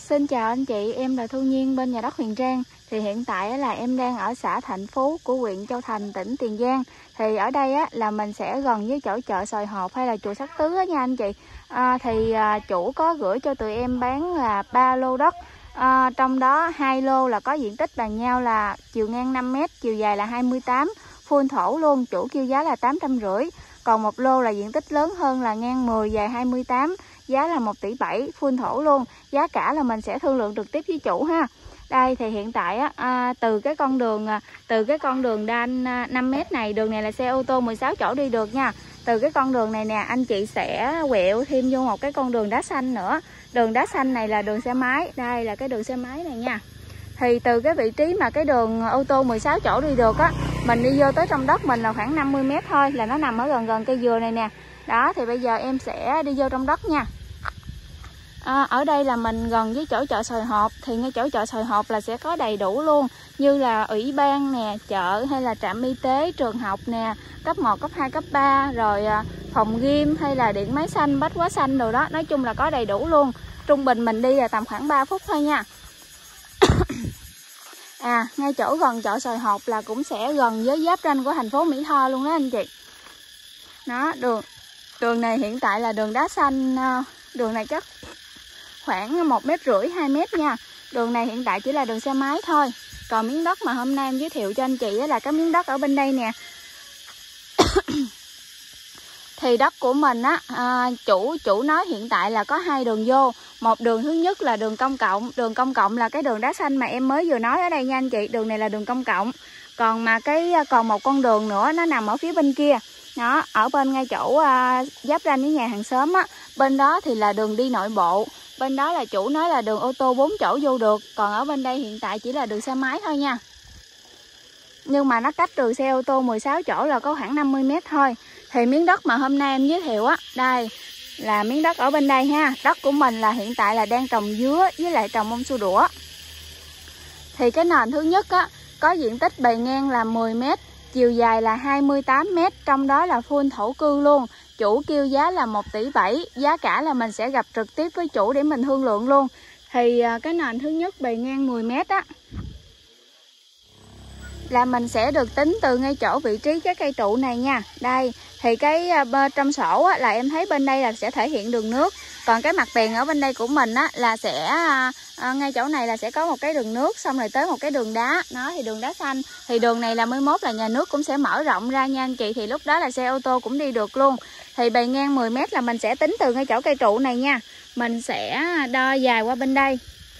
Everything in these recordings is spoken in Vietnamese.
Xin chào anh chị, em là Thu Nhiên bên Nhà đất Huyền Trang. Thì hiện tại là em đang ở xã Thạnh Phú của huyện Châu Thành, tỉnh Tiền Giang. Thì ở đây là mình sẽ gần với chỗ chợ Sồi Hộp hay là chùa Sắc Tứ nha anh chị. Chủ có gửi cho tụi em bán là 3 lô đất. Trong đó 2 lô là có diện tích bằng nhau là chiều ngang 5 m, chiều dài là 28, full thổ luôn, chủ kêu giá là 850. Còn một lô là diện tích lớn hơn là ngang 10, dài 28, giá là 1,7 tỷ, full thổ luôn. Giá cả là mình sẽ thương lượng trực tiếp với chủ ha. Đây thì hiện tại từ cái con đường đan 5 m này, đường này là xe ô tô 16 chỗ đi được nha. Từ cái con đường này nè, anh chị sẽ quẹo thêm vô một cái con đường đá xanh nữa. Đường đá xanh này là đường xe máy. Đây là cái đường xe máy này nha. Thì từ cái vị trí mà cái đường ô tô 16 chỗ đi được á, mình đi vô tới trong đất mình là khoảng 50 m thôi, là nó nằm ở gần cây dừa này nè. Đó thì bây giờ em sẽ đi vô trong đất nha. Ở đây là mình gần với chỗ chợ Sồi Hộp. Thì ngay chỗ chợ Sồi Hộp là sẽ có đầy đủ luôn, như là ủy ban nè, chợ hay là trạm y tế, trường học nè, cấp 1, cấp 2, cấp 3, rồi phòng gym hay là điện máy xanh, bách hóa xanh đồ đó. Nói chung là có đầy đủ luôn. Trung bình mình đi là tầm khoảng 3 phút thôi nha. Ngay chỗ gần chợ Sồi Hộp là cũng sẽ gần với giáp ranh của thành phố Mỹ Tho luôn đó anh chị. Đó, đường này hiện tại là đường đá xanh. Đường này chắc khoảng 1,5 m, 2 m nha. Đường này hiện tại chỉ là đường xe máy thôi. Còn miếng đất mà hôm nay em giới thiệu cho anh chị là cái miếng đất ở bên đây nè. Thì đất của mình chủ nói hiện tại là có 2 đường vô. Một đường thứ nhất là đường công cộng. Đường công cộng là cái đường đá xanh mà em mới vừa nói ở đây nha anh chị. Đường này là đường công cộng. Còn một con đường nữa nó nằm ở phía bên kia. Đó, ở bên ngay chỗ giáp ranh với nhà hàng xóm á. Bên đó thì là đường đi nội bộ. Bên đó là chủ nói là đường ô tô 4 chỗ vô được. Còn ở bên đây hiện tại chỉ là đường xe máy thôi nha. Nhưng mà nó cách đường xe ô tô 16 chỗ là có khoảng 50 m thôi. Thì miếng đất mà hôm nay em giới thiệu á, đây là miếng đất ở bên đây ha. Đất của mình là hiện tại là đang trồng dứa với lại trồng bông xua đũa. Thì cái nền thứ nhất á, có diện tích bề ngang là 10 m, chiều dài là 28 m, trong đó là full thổ cư luôn. Chủ kêu giá là 1,7 tỷ, giá cả là mình sẽ gặp trực tiếp với chủ để mình thương lượng luôn. Thì cái nền thứ nhất bề ngang 10 m á, là mình sẽ được tính từ ngay chỗ vị trí cái cây trụ này nha. Đây, thì cái trong sổ á, là em thấy bên đây là sẽ thể hiện đường nước. Còn cái mặt tiền ở bên đây của mình á, là sẽ ngay chỗ này là sẽ có một cái đường nước, xong rồi tới một cái đường đá. Nó thì đường đá xanh. Thì đường này là 11 là nhà nước cũng sẽ mở rộng ra nha anh chị. Thì lúc đó là xe ô tô cũng đi được luôn. Thì bề ngang 10 m là mình sẽ tính từ ngay chỗ cây trụ này nha. Mình sẽ đo dài qua bên đây.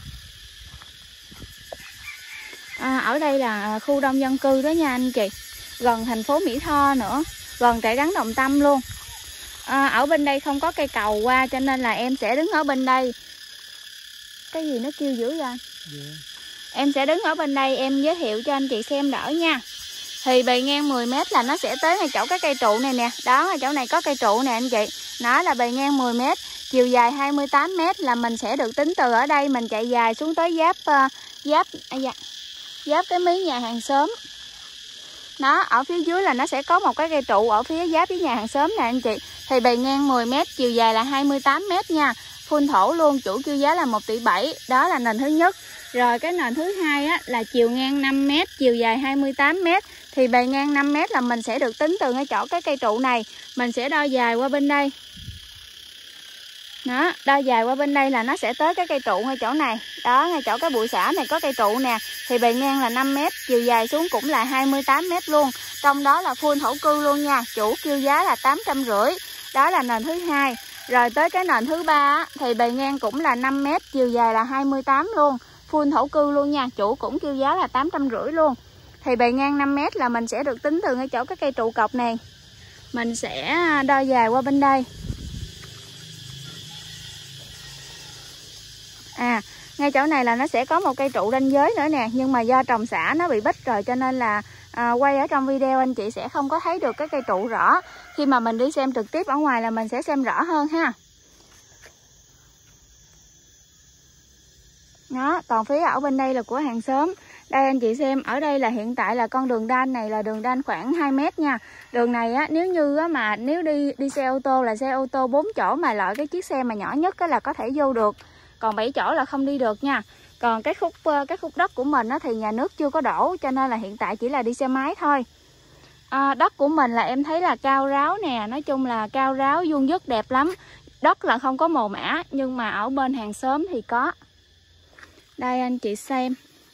Ở đây là khu đông dân cư đó nha anh chị. Gần thành phố Mỹ Tho nữa, gần trại gắn Đồng Tâm luôn. Ở bên đây không có cây cầu qua cho nên là em sẽ đứng ở bên đây. Cái gì nó kêu dữ vậy? Em sẽ đứng ở bên đây em giới thiệu cho anh chị xem đỡ nha. Thì bề ngang 10 m là nó sẽ tới ngay chỗ cái cây trụ này nè. Đó, ở chỗ này có cây trụ nè anh chị. Nó là bề ngang 10 m, chiều dài 28 m là mình sẽ được tính từ ở đây mình chạy dài xuống tới giáp cái mí nhà hàng xóm. Đó, ở phía dưới là nó sẽ có một cái cây trụ ở phía giáp với nhà hàng xóm nè anh chị. Thì bề ngang 10 m, chiều dài là 28 m nha. Full thổ luôn, chủ kêu giá là 1,7 tỷ. Đó là nền thứ nhất. Rồi cái nền thứ hai á, là chiều ngang 5 m, chiều dài 28 m. Thì bề ngang 5 m là mình sẽ được tính từ ngay chỗ cái cây trụ này. Mình sẽ đo dài qua bên đây. Đó, đo dài qua bên đây là nó sẽ tới cái cây trụ ngay chỗ này. Đó, ngay chỗ cái bụi xả này có cây trụ nè. Thì bề ngang là 5 m, chiều dài xuống cũng là 28 m luôn. Trong đó là full thổ cư luôn nha. Chủ kêu giá là 850. Đó là nền thứ hai. Rồi tới cái nền thứ ba thì bề ngang cũng là 5 m, chiều dài là 28 luôn. Full thổ cư luôn nha. Chủ cũng kêu giá là 850 luôn. Thì bề ngang 5 m là mình sẽ được tính từ ngay chỗ cái cây trụ cọc này. Mình sẽ đo dài qua bên đây. Ngay chỗ này là nó sẽ có một cây trụ ranh giới nữa nè. Nhưng mà do trồng xả nó bị bít rồi cho nên là quay ở trong video anh chị sẽ không có thấy được cái cây trụ rõ. Khi mà mình đi xem trực tiếp ở ngoài là mình sẽ xem rõ hơn ha. Đó, còn phía ở bên đây là của hàng xóm. Đây anh chị xem, ở đây là hiện tại là con đường đan này là đường đan khoảng 2 m nha. Đường này á, nếu đi xe ô tô là xe ô tô 4 chỗ mà loại cái chiếc xe mà nhỏ nhất á là có thể vô được. còn 7 chỗ là không đi được nha. Còn cái khúc đất của mình á, thì nhà nước chưa có đổ, cho nên là hiện tại chỉ là đi xe máy thôi. Đất của mình là em thấy là cao ráo nè, nói chung là cao ráo vuông vức đẹp lắm. Đất là không có mồ mả, nhưng mà ở bên hàng xóm thì có. Đây anh chị xem.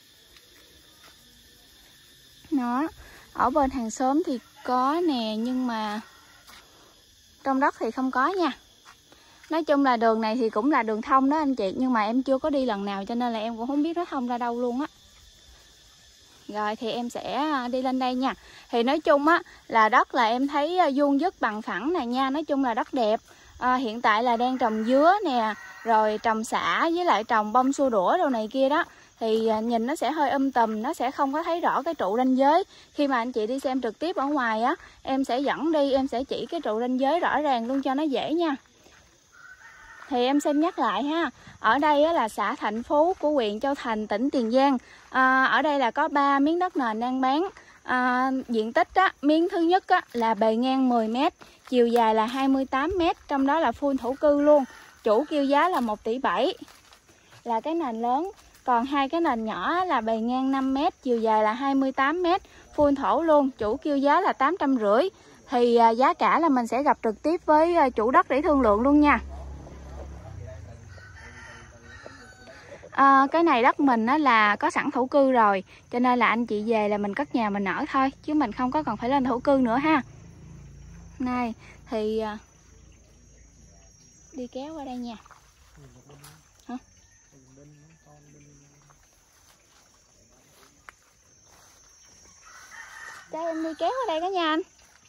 Nó ở bên hàng xóm thì có nè, nhưng mà trong đất thì không có nha. Nói chung là đường này thì cũng là đường thông đó anh chị, nhưng mà em chưa có đi lần nào cho nên là em cũng không biết nó thông ra đâu luôn á. Rồi thì em sẽ đi lên đây nha. Thì nói chung á là đất là em thấy vuông vức bằng phẳng này nha, nói chung là đất đẹp. Hiện tại là đang trồng dứa nè, rồi trồng sả với lại trồng bông xua đũa đồ này kia đó. Thì nhìn nó sẽ hơi tùm, nó sẽ không có thấy rõ cái trụ ranh giới. Khi mà anh chị đi xem trực tiếp ở ngoài á, em sẽ dẫn đi, em sẽ chỉ cái trụ ranh giới rõ ràng luôn cho nó dễ nha. Thì em xem nhắc lại ha. Ở đây á, là xã Thạnh Phú của huyện Châu Thành, tỉnh Tiền Giang. Ở đây là có 3 miếng đất nền đang bán. Diện tích á, miếng thứ nhất á, là bề ngang 10 m, chiều dài là 28 m, trong đó là full thổ cư luôn. Chủ kêu giá là 1,7 tỷ, là cái nền lớn. Còn hai cái nền nhỏ là bề ngang 5 m, chiều dài là 28 m, full thổ luôn. Chủ kêu giá là 850. Thì giá cả là mình sẽ gặp trực tiếp với chủ đất để thương lượng luôn nha. Cái này đất mình á là có sẵn thổ cư rồi, cho nên là anh chị về là mình cất nhà mình ở thôi, chứ mình không có cần phải lên thổ cư nữa ha. Này thì đi kéo qua đây nha. Hả? Cho em đi kéo qua đây cả nhà anh.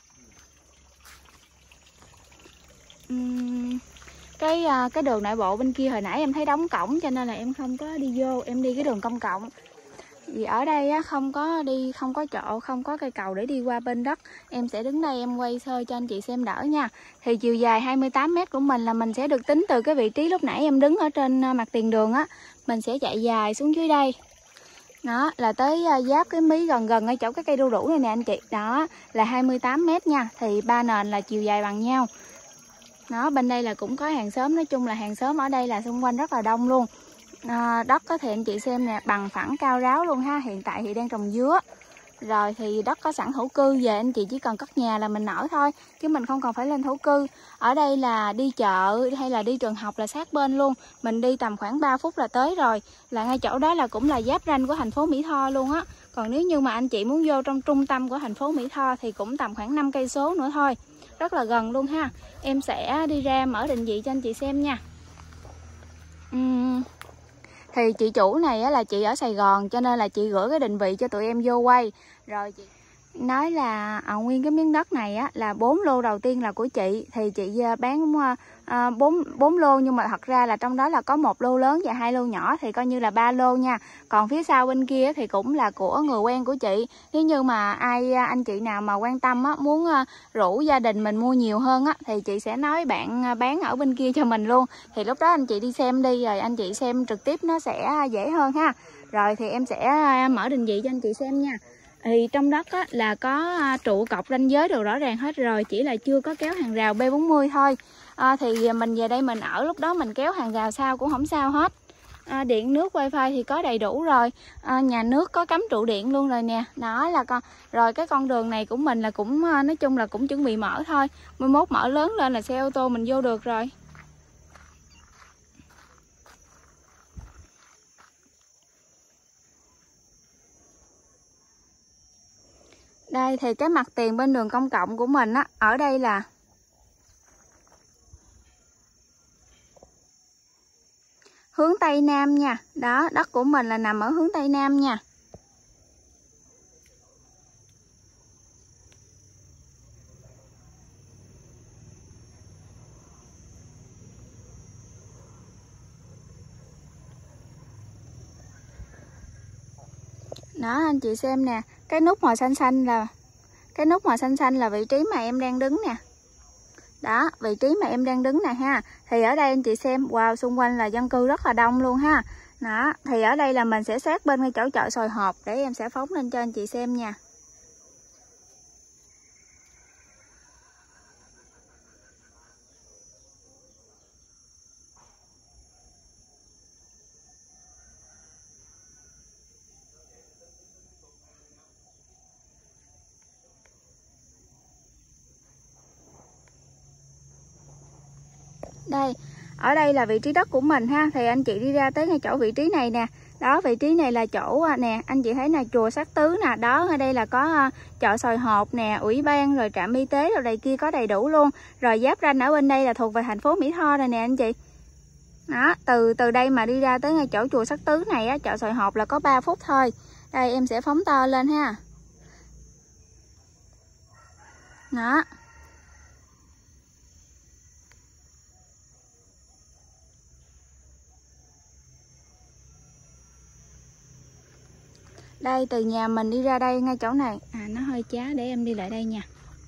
Cái đường nội bộ bên kia hồi nãy em thấy đóng cổng, cho nên là em không có đi vô, em đi cái đường công cộng. Vì ở đây á, không có chỗ, không có cây cầu để đi qua bên đất. Em sẽ đứng đây em quay sơ cho anh chị xem đỡ nha. Thì chiều dài 28 m của mình là mình sẽ được tính từ cái vị trí lúc nãy em đứng ở trên mặt tiền đường á. Mình sẽ chạy dài xuống dưới đây. Đó là tới giáp cái mí gần ở chỗ cái cây đu đủ này nè anh chị. Đó là 28 m nha. Thì ba nền là chiều dài bằng nhau. Đó, bên đây là cũng có hàng xóm, nói chung là hàng xóm ở đây là xung quanh rất là đông luôn. Đất có thể anh chị xem nè, bằng phẳng cao ráo luôn ha. Hiện tại thì đang trồng dứa. Rồi thì đất có sẵn thổ cư, về anh chị chỉ cần cất nhà là mình ở thôi, chứ mình không cần phải lên thổ cư. Ở đây là đi chợ hay là đi trường học là sát bên luôn. Mình đi tầm khoảng 3 phút là tới rồi. Là ngay chỗ đó là cũng là giáp ranh của thành phố Mỹ Tho luôn á. Còn nếu như mà anh chị muốn vô trong trung tâm của thành phố Mỹ Tho thì cũng tầm khoảng 5 cây số nữa thôi. Rất là gần luôn ha. Em sẽ đi ra mở định vị cho anh chị xem nha. Thì chị chủ này á, là chị ở Sài Gòn, cho nên là chị gửi cái định vị cho tụi em vô quay. Rồi chị nói là nguyên cái miếng đất này á, là 4 lô đầu tiên là của chị. Thì chị bán 4 lô, nhưng mà thật ra là trong đó là có 1 lô lớn và 2 lô nhỏ, thì coi như là 3 lô nha. Còn phía sau bên kia thì cũng là của người quen của chị. Nếu như mà anh chị nào mà quan tâm á, muốn rủ gia đình mình mua nhiều hơn á, thì chị sẽ nói bạn bán ở bên kia cho mình luôn. Thì lúc đó anh chị đi xem đi, rồi anh chị xem trực tiếp nó sẽ dễ hơn ha. Rồi thì em sẽ mở định vị cho anh chị xem nha. Thì trong đất á, là có trụ cọc ranh giới đồ rõ ràng hết rồi, chỉ là chưa có kéo hàng rào B40 thôi. Thì mình về đây mình ở, lúc đó mình kéo hàng rào sao cũng không sao hết. Điện nước wifi thì có đầy đủ rồi. Nhà nước có cắm trụ điện luôn rồi nè. Đó là rồi cái con đường này của mình là cũng nói chung là cũng chuẩn bị mở thôi. 11 mở lớn lên là xe ô tô mình vô được rồi. Đây thì cái mặt tiền bên đường công cộng của mình á, ở đây là hướng Tây Nam nha. Đó, đất của mình là nằm ở hướng Tây Nam nha. Đó anh chị xem nè, cái nút màu xanh xanh là vị trí mà em đang đứng nè. Đó, vị trí mà em đang đứng nè ha. Thì ở đây anh chị xem, wow, xung quanh là dân cư rất là đông luôn ha. Đó, thì ở đây là mình sẽ sát bên cái chỗ chợ Sồi Hộp, để em sẽ phóng lên cho anh chị xem nha. Đây, ở đây là vị trí đất của mình ha. Thì anh chị đi ra tới ngay chỗ vị trí này nè. Đó, vị trí này là chỗ nè, anh chị thấy nè, chùa Sắc Tứ nè. Đó, ở đây là có chợ Sồi Hộp nè, ủy ban rồi trạm y tế rồi đây kia có đầy đủ luôn. Rồi giáp ranh ở bên đây là thuộc về thành phố Mỹ Tho rồi nè anh chị. Đó, từ đây mà đi ra tới ngay chỗ chùa Sắc Tứ này á, chợ Sồi Hộp là có 3 phút thôi. Đây em sẽ phóng to lên ha. Đó. Đây, từ nhà mình đi ra đây ngay chỗ này. Nó hơi chá, để em đi lại đây nha.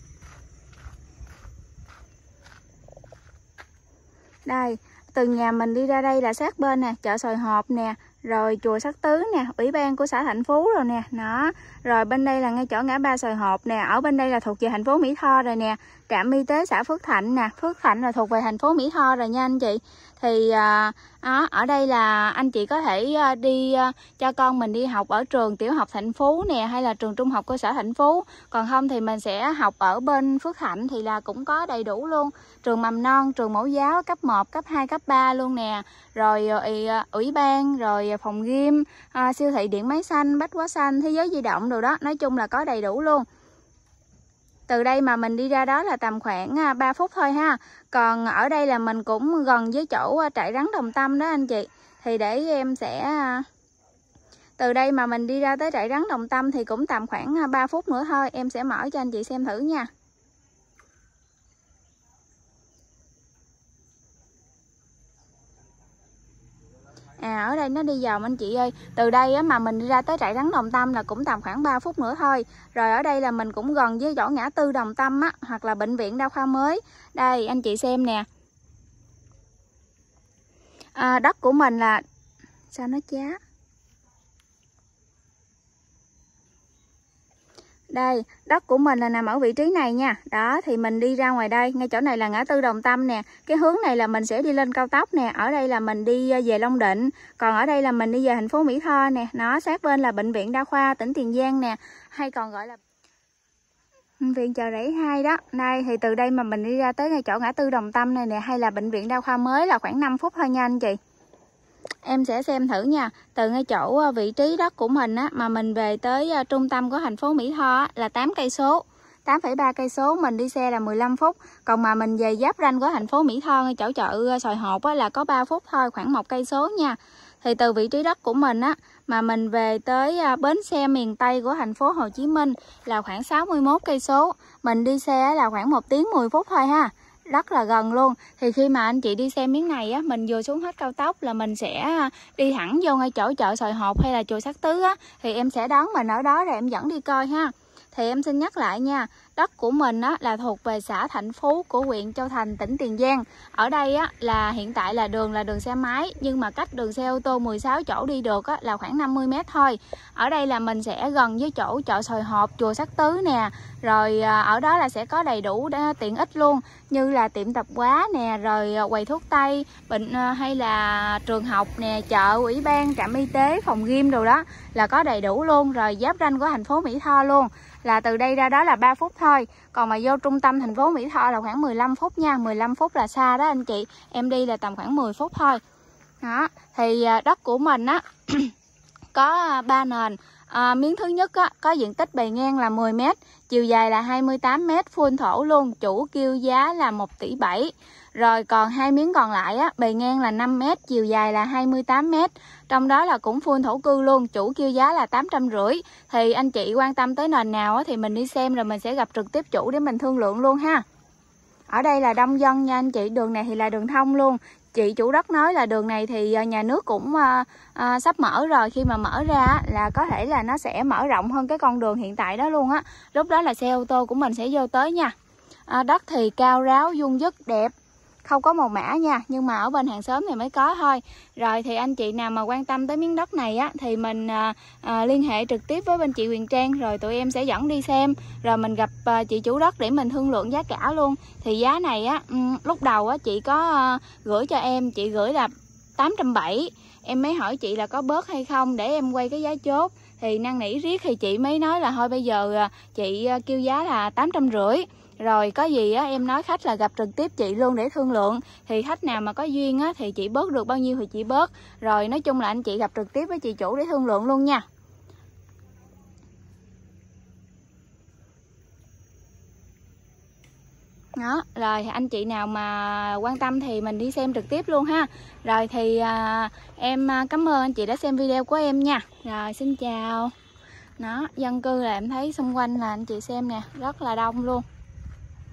Đây, từ nhà mình đi ra đây là sát bên nè, chợ Sồi Hộp nè, rồi chùa Sắc Tứ nè, ủy ban của xã Thạnh Phú rồi nè. Đó, rồi bên đây là ngay chỗ ngã ba Sồi Hộp nè, ở bên đây là thuộc về thành phố Mỹ Tho rồi nè. Trạm y tế xã Phước Thạnh nè, Phước Thạnh là thuộc về thành phố Mỹ Tho rồi nha anh chị. Thì ở đây là anh chị có thể đi cho con mình đi học ở trường tiểu học Thạnh Phú nè, hay là trường trung học cơ sở Thạnh Phú. Còn không thì mình sẽ học ở bên Phước Thạnh thì là cũng có đầy đủ luôn. Trường mầm non, trường mẫu giáo cấp 1, cấp 2, cấp 3 luôn nè. Rồi ủy ban, rồi phòng gym, siêu thị điện máy xanh, bách hóa xanh, thế giới di động đồ đó. Nói chung là có đầy đủ luôn. Từ đây mà mình đi ra đó là tầm khoảng 3 phút thôi ha. Còn ở đây là mình cũng gần với chỗ trại rắn Đồng Tâm đó anh chị. Thì để em sẽ... Từ đây mà mình đi ra tới trại rắn Đồng Tâm thì cũng tầm khoảng 3 phút nữa thôi. Em sẽ mở cho anh chị xem thử nha. Ở đây nó đi vòng anh chị ơi. Từ đây á, mà mình đi ra tới trại rắn Đồng Tâm là cũng tầm khoảng 3 phút nữa thôi. Rồi ở đây là mình cũng gần với chỗ ngã tư Đồng Tâm á, hoặc là bệnh viện đa khoa mới. Đây anh chị xem nè. Đất của mình là... Sao nó chá? Đây, đất của mình là nằm ở vị trí này nha. Đó, thì mình đi ra ngoài đây, ngay chỗ này là ngã tư Đồng Tâm nè. Cái hướng này là mình sẽ đi lên cao tốc nè. Ở đây là mình đi về Long Định. Còn ở đây là mình đi về thành phố Mỹ Tho nè. Nó sát bên là bệnh viện đa khoa tỉnh Tiền Giang nè, hay còn gọi là viện Chợ Rẫy 2 đó. Đây, thì từ đây mà mình đi ra tới ngay chỗ ngã tư Đồng Tâm này nè, hay là bệnh viện đa khoa mới là khoảng 5 phút thôi nha anh chị. Em sẽ xem thử nha. Từ ngay chỗ vị trí đất của mình á, mà mình về tới trung tâm của thành phố Mỹ Tho á, là 8 cây số. 8,3 cây số, mình đi xe là 15 phút. Còn mà mình về giáp ranh của thành phố Mỹ Tho ngay chỗ chợ Sồi Hộp á, là có 3 phút thôi, khoảng 1 cây số nha. Thì từ vị trí đất của mình á, mà mình về tới bến xe miền Tây của thành phố Hồ Chí Minh là khoảng 61 cây số. Mình đi xe là khoảng 1 tiếng 10 phút thôi ha. Rất là gần luôn. Thì khi mà anh chị đi xe miếng này á, mình vừa xuống hết cao tốc là mình sẽ đi thẳng vô ngay chỗ chợ Sồi Hộp hay là chùa Sắc Tứ á, thì em sẽ đón mình ở đó rồi em dẫn đi coi ha. Thì em xin nhắc lại nha, đất của mình á, là thuộc về xã Thạnh Phú của huyện Châu Thành, tỉnh Tiền Giang. Ở đây á, là hiện tại là đường xe máy, nhưng mà cách đường xe ô tô 16 chỗ đi được á, là khoảng 50 m thôi. Ở đây là mình sẽ gần với chỗ chợ Sồi Hộp, chùa Sắc Tứ nè. Rồi ở đó là sẽ có đầy đủ tiện ích luôn, như là tiệm tạp hóa nè, rồi quầy thuốc tây, bệnh hay là trường học nè, chợ, ủy ban, trạm y tế, phòng gym đồ đó là có đầy đủ luôn. Rồi giáp ranh của thành phố Mỹ Tho luôn, là từ đây ra đó là 3 phút thôi. Còn mà vô trung tâm thành phố Mỹ Tho là khoảng 15 phút nha. 15 phút là xa đó anh chị. Em đi là tầm khoảng 10 phút thôi. Đó, thì đất của mình á có 3 nền. Miếng thứ nhất á, có diện tích bề ngang là 10 m, chiều dài là 28 m, full thổ luôn. Chủ kêu giá là 1,7 tỷ. Rồi còn 2 miếng còn lại á, bề ngang là 5 m, chiều dài là 28 m. Trong đó là cũng full thổ cư luôn, chủ kêu giá là 850. Thì anh chị quan tâm tới nền nào á, thì mình đi xem rồi mình sẽ gặp trực tiếp chủ để mình thương lượng luôn ha. Ở đây là đông dân nha anh chị, đường này thì là đường thông luôn. Chị chủ đất nói là đường này thì nhà nước cũng sắp mở rồi. Khi mà mở ra là có thể là nó sẽ mở rộng hơn cái con đường hiện tại đó luôn á. Lúc đó là xe ô tô của mình sẽ vô tới nha. Đất thì cao ráo, vuông vức, đẹp, không có màu mã nha, nhưng mà ở bên hàng xóm thì mới có thôi. Rồi thì anh chị nào mà quan tâm tới miếng đất này á, thì mình liên hệ trực tiếp với bên chị Huyền Trang, rồi tụi em sẽ dẫn đi xem, rồi mình gặp chị chủ đất để mình thương lượng giá cả luôn. Thì giá này á, lúc đầu á chị có gửi cho em, chị gửi là 870. Em mới hỏi chị là có bớt hay không để em quay cái giá chốt. Thì năn nỉ riết thì chị mới nói là thôi bây giờ chị kêu giá là 850. Rồi có gì á em nói khách là gặp trực tiếp chị luôn để thương lượng. Thì khách nào mà có duyên á thì chị bớt được bao nhiêu thì chị bớt. Rồi nói chung là anh chị gặp trực tiếp với chị chủ để thương lượng luôn nha. Đó, rồi anh chị nào mà quan tâm thì mình đi xem trực tiếp luôn ha. Rồi thì em cảm ơn anh chị đã xem video của em nha. Rồi xin chào. Đó, dân cư là em thấy xung quanh là anh chị xem nè, rất là đông luôn.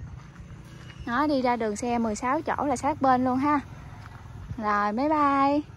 Đó, đi ra đường xe 16 chỗ là sát bên luôn ha. Rồi bye bye.